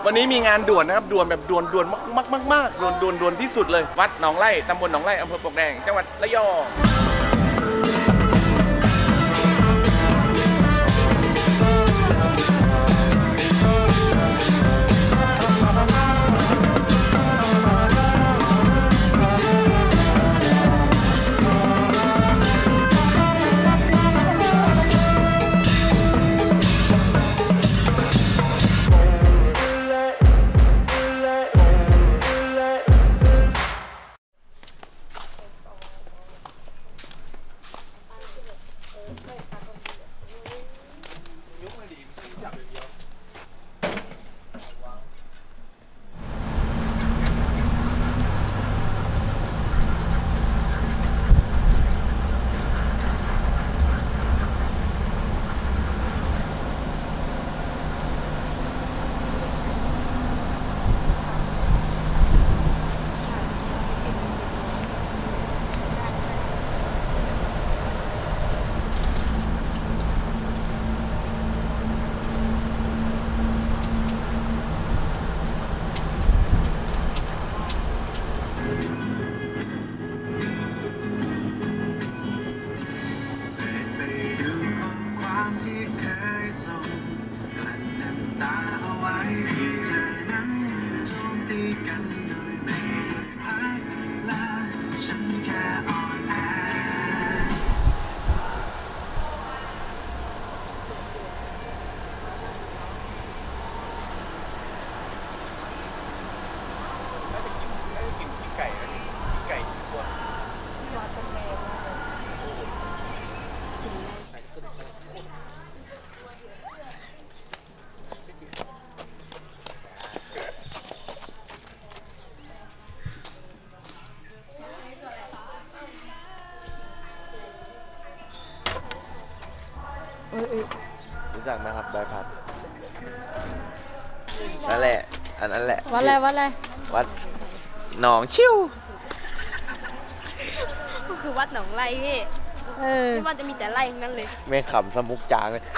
วันนี้มีงานด่วนนะครับด่วนแบบด่วนมากด่วนที่สุดเลยวัดหนองไร่ตำบลหนองไร่อำเภอปลวกแดงจังหวัดระยองรู้จักไหมครับดอยพัดนั่นแหละอันนั้นแหละวัดอะไรวัดหนองชิวก็คือวัดหนองไร่พี่ที่ว่าจะมีแต่ไร่ทั้งนั้นเลยไม่ขำสมุกจางเลย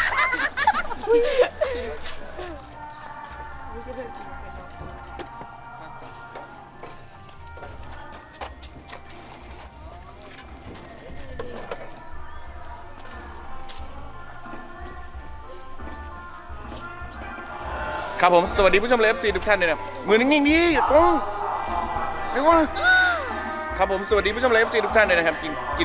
ครับผมสวัสดีผู้ชมเลฟซีทุกท่านเลยนะมือนิ่งๆดีโอ้เรียกว่าครับผมสวัสดีผู้ชมเลฟซีทุกท่านเลยนะครับกิน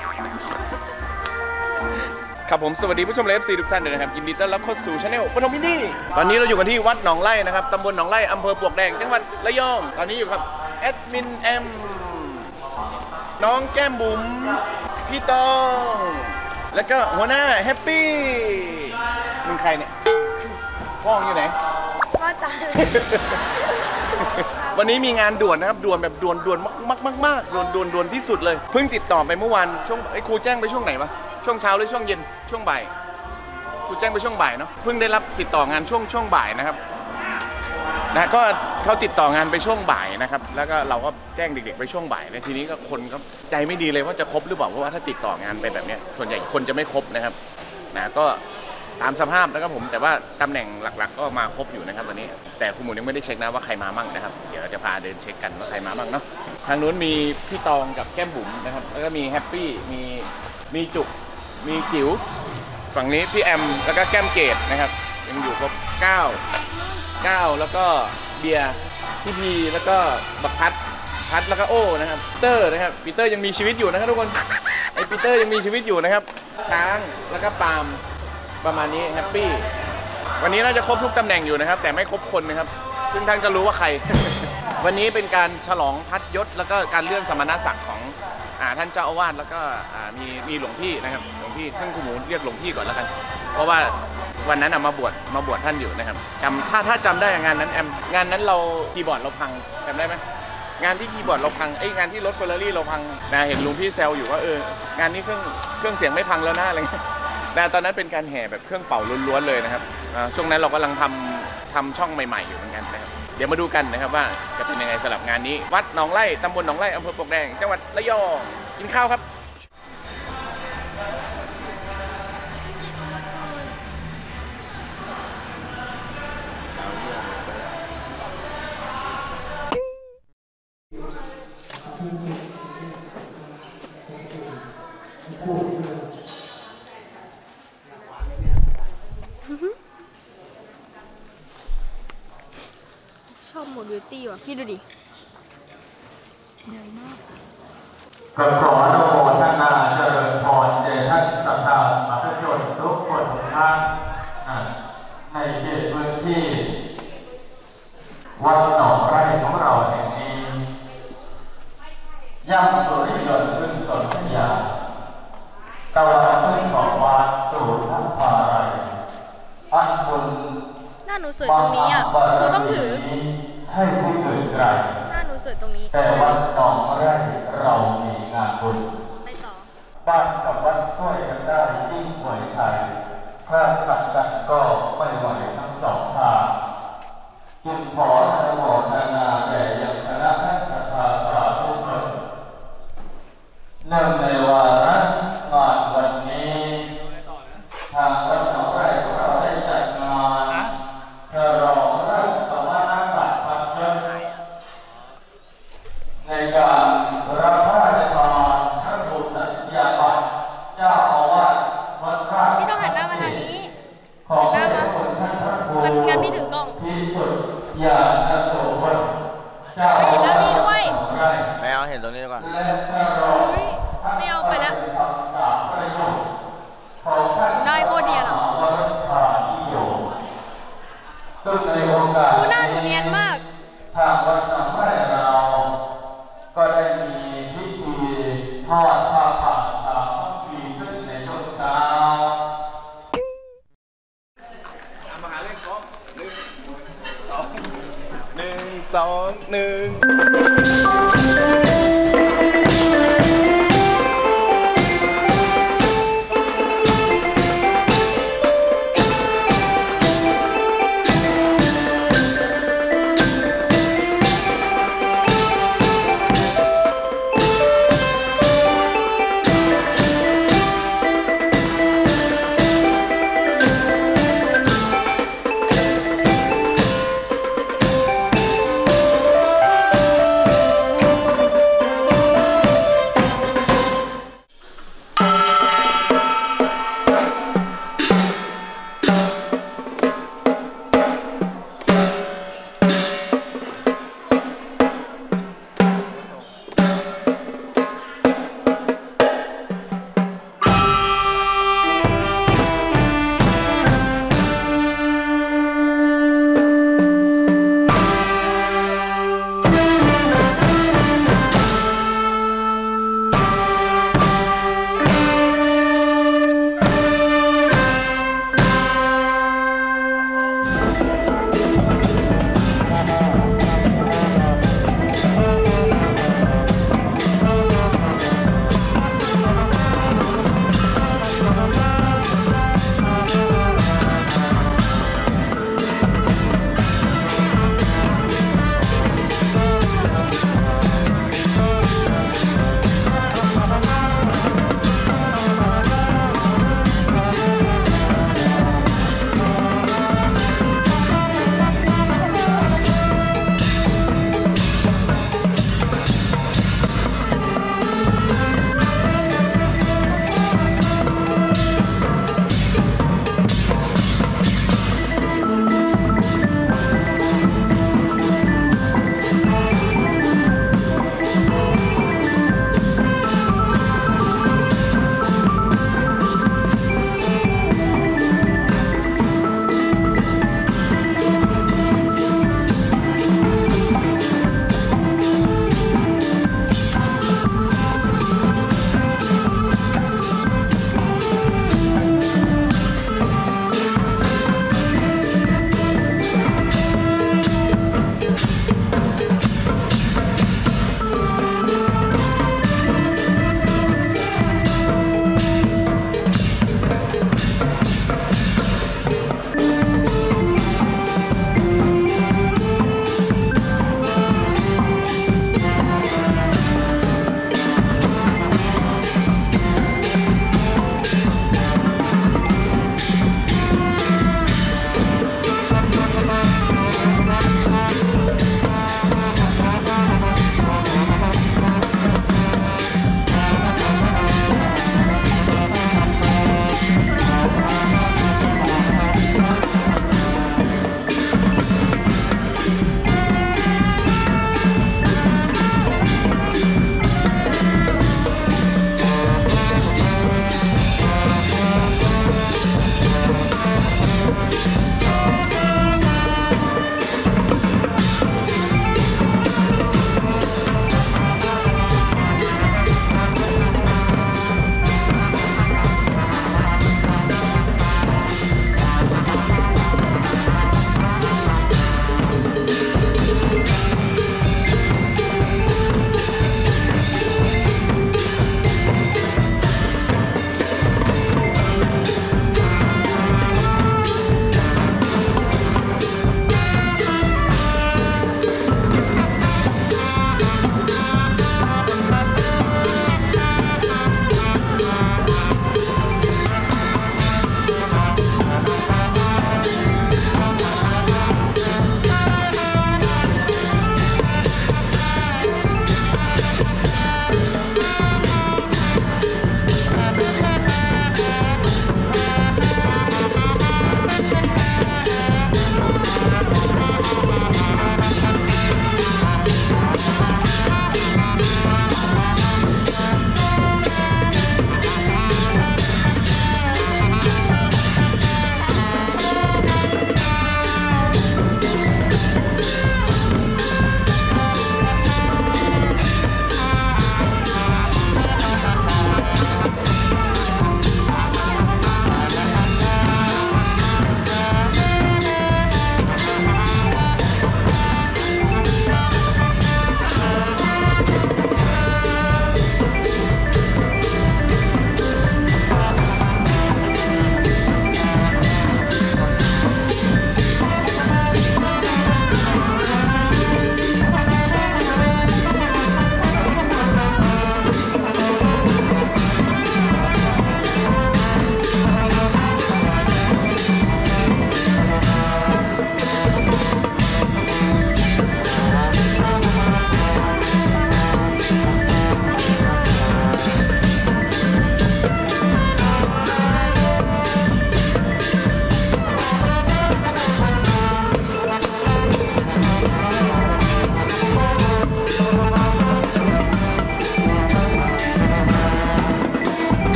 ครับผมสวัสดีผู้ชมเลฟซีทุกท่านเลยนะครับยินดีต้อนรับเข้าสู่ช anel ปฐมพิธีตอนนี้เราอยู่กันที่วัดหนองไร่นะครับตำบลหนองไร่อำเภอปลวกแดงจังหวัดระยองตอนนี้อยู่ครับแอดมินแอมน้องแก้มบุ๋มพี่ตองแล้วก็หัวหน้าแฮปปี้มึงใครเนี่ยพ่องอยู่ไหนพ่อตาวันนี้มีงานด่วนนะครับด่วนแบบด่วนมากด่วนที่สุดเลยเพิ่งติดต่อไปเมื่อวานช่วงครูแจ้งไปช่วงไหนวะช่วงเช้าหรือช่วงเย็นช่วงบ่ายครูแจ้งไปช่วงบ่ายเนาะเพิ่งได้รับติดต่องานช่วงบ่ายนะครับนะก็เขาติดต่องานไปช่วงบ่ายนะครับแล้วก็เราก็แจ้งเด็กๆไปช่วงบ่ายแล้วทีนี้ก็คนก็ใจไม่ดีเลยว่าจะครบหรือเปล่าเพราะว่าถ้าติดต่องานไปแบบนี้ส่วนใหญ่คนจะไม่ครบนะครับนะก็ตามสภาพนะครับผมแต่ว่าตำแหน่งหลักๆก็มาครบอยู่นะครับวันนี้แต่คุณหมูยังไม่ได้เช็คนะว่าใครมามั่งนะครับเดี๋ยวจะพาเดินเช็คกันว่าใครมามั่งเนาะทางนู้นมีพี่ตองกับแก้มบุ๋มนะครับแล้วก็มีแฮปปี้มีจุกมีจิ๋วฝั่งนี้พี่แอมแล้วก็แก้มเกดนะครับยังอยู่ครบ9แล้วก็เบียร์พี่พีแล้วก็บักพัดแล้วก็โอ้นะครับปีเตอร์นะครับปีเตอร์ยังมีชีวิตอยู่นะครับทุกคนไอปีเตอร์ยังมีชีวิตอยู่นะครับช้างแล้วก็ปาล์มประมาณนี้แฮปปี้วันนี้น่าจะครบทุกตำแหน่งอยู่นะครับแต่ไม่ครบคนนะครับซึ่งท่านก็รู้ว่าใคร วันนี้เป็นการฉลองพัดยศแล้วก็การเลื่อนสมณศักดิ์ของท่านเจ้าอาวาสแล้วก็มีหลวงพี่นะครับหลวงพี่ท่านครูหมูเรียกหลวงพี่ก่อนแล้วกันเพราะว่าวันนั้นมาบวชท่านอยู่นะครับถ้าจำได้งานนั้นงานนั้นเราคีย์บอร์ดเราพังจำได้ไหมงานที่คีย์บอร์ดเราพังงานที่รถเฟอร์รารี่เราพังเห็นหลวงพี่แซวอยู่ว่างานนี้เครื่องเสียงไม่พังแล้วนะอะไรเงี้ยตอนนั้นเป็นการแห่แบบเครื่องเป่าล้วนๆเลยนะครับช่วงนั้นเรากำลังทำช่องใหม่ๆอยู่เหมือนกันนะครับเดี๋ยวมาดูกันนะครับว่าจะเป็นยังไงสำหรับงานนี้วัดหนองไร่ตำบลหนองไร่อำเภอปลวกแดงจังหวัดระยองกินข้าวครับหมดบิวตี้ว่ะพี่ดูดิก็ขออนุโมทนาเจริญพรแด่ท่านสัมภาระมหาชนทุกคนทุกท่านในเขตพื้นที่วัดหนองไร่ของเราแห่งนี้ย่ำสุริยนต์ขึ้นต้นพญาตะวันขึ้นของวานสู่ทัพพาไรอันบุญหน้าหนูสวยตรงนี้อ่ะครูต้องถือให้ผู้อื่นไกลหน้าหนูสวยตรงนี้แต่วัดหนองไร่เรามีงานบุญไปต่อบ้านกับวัดช่วยกันได้ยิ่งหวยไทยถ้าขัดกันก็ไม่ไหวทั้งสองทางจึงขออนุโมทนาแด่ยังคณะท่านประธานสาธุชนเนื่องในวาระงานวันนี้ทางวัดหนองไร่ของเราได้จัดงานฉลองรัตนศาสตร์พันเยในการรับพระราชทานพระบุตรสัญญาบัตรเจ้าอาวาสวัดราชพี่ต้องหันหน้ามาทางนี้ของพระคุณท่านพระครูงั้นพี่ถือกล้องที่สุดยาณโสพลเจ้าไม่เห็นหน้าพี่ด้วยไร่ไม่เอาเห็นตรงนี้ดีกว่าและพระรองเฮ้ยไม่เอาไปแล้วสามประโยชน์ของท่านได้โคตรเนียนอ่ะวรธานิยมซึ่งในโอกาสครูหน้าหนูเนียนมากทางวัดหนองไร่เรา ก็ได้มีพิธีทอดผ้าป่าสามัคคีขึ้นในช่วงเช้ามาหาเลขพร้อม1 2 1 2 1